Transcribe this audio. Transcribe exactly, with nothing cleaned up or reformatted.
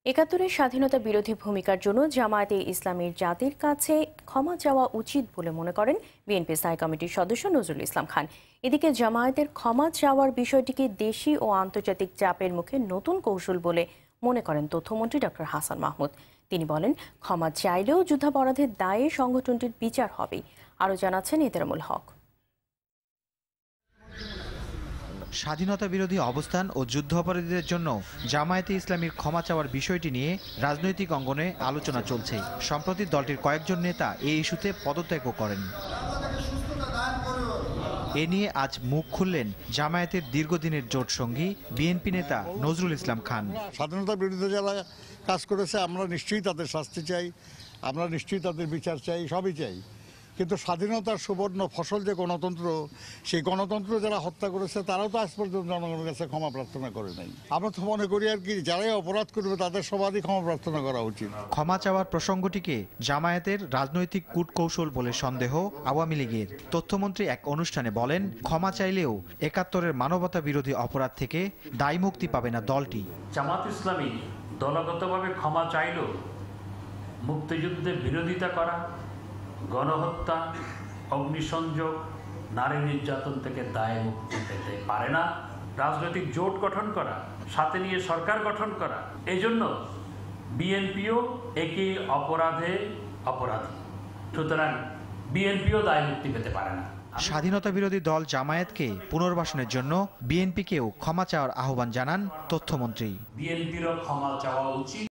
একাত্তরের স্বাধীনতা বিরোধী ভূমিকার জন্য জামায়াতে ইসলামীর জাতির কাছে ক্ষমা চাওয়া উচিত বলে মনে করেন বিএনপি স্থায়ী কমিটির সদস্য নজরুল ইসলাম খান। এদিকে জামায়াতের ক্ষমা চাওয়ার বিষয়টিকে দেশি ও আন্তর্জাতিক চাপের মুখে নতুন কৌশল বলে মনে করেন তথ্যমন্ত্রী ডক্টর হাসান মাহমুদ। তিনি বলেন, ক্ষমা চাইলেও যুদ্ধাপরাধের দায়ে সংগঠনটির বিচার হবেই। আরও জানাচ্ছেন এতেরামুল হক। স্বাধীনতা বিরোধী অবস্থান ও যুদ্ধাপরাধীদের জন্য জামায়াতে ইসলামীর ক্ষমা চাওয়ার বিষয়টি নিয়ে রাজনৈতিক অঙ্গনে আলোচনা চলছে। সম্প্রতি দলটির কয়েকজন নেতা এই ইস্যুতে পদত্যাগও করেন। এ নিয়ে আজ মুখ খুললেন জামায়াতের দীর্ঘদিনের জোট সঙ্গী বিএনপি নেতা নজরুল ইসলাম খান। স্বাধীনতা বিরুদ্ধে যারা কাজ করেছে আমরা নিশ্চয়ই তাদের শাস্তি চাই, আমরা নিশ্চয়ই তাদের বিচার চাই, সবই চাই। কিন্তু স্বাধীনতার সুবর্ণ ফসল যে গণতন্ত্র, সেই গণতন্ত্র যারা হত্যা করেছে তারাও তো আজ পর্যন্ত জনগণের কাছে ক্ষমা প্রার্থনা করে নাই। আমরা তো মনে করি আর কি, যারাই অপরাধ করবে তাদের সবারই ক্ষমা প্রার্থনা করা উচিত। ক্ষমা চাওয়ার প্রসঙ্গটিকে জামায়াতের রাজনৈতিক কূটকৌশল বলে সন্দেহ আওয়ামী লীগের। তথ্যমন্ত্রী এক অনুষ্ঠানে বলেন, ক্ষমা চাইলেও একাত্তরের মানবতা বিরোধী অপরাধ থেকে দায় মুক্তি পাবে না দলটি। জামাত ইসলামী দলগতভাবে ক্ষমা চাইলেও মুক্তিযুদ্ধে বিরোধিতা করা, গণহত্যা, অগ্নিসংযোগ, নারী নির্যাতন থেকে দায় মুক্তি পেতে পারে না। রাজনৈতিক জোট গঠন করা, সাথে নিয়ে সরকার গঠন করা, এই জন্য বিএনপিও একই অপরাধে অপরাধী। সুতরাং বিএনপিও দায় মুক্তি পেতে পারে না। স্বাধীনতা বিরোধী দল জামায়াতকে পুনর্বাসনের জন্য বিএনপিকেও ক্ষমা চাওয়ার আহ্বান জানান তথ্যমন্ত্রী। বিএনপিরও ক্ষমা চাওয়া উচিত।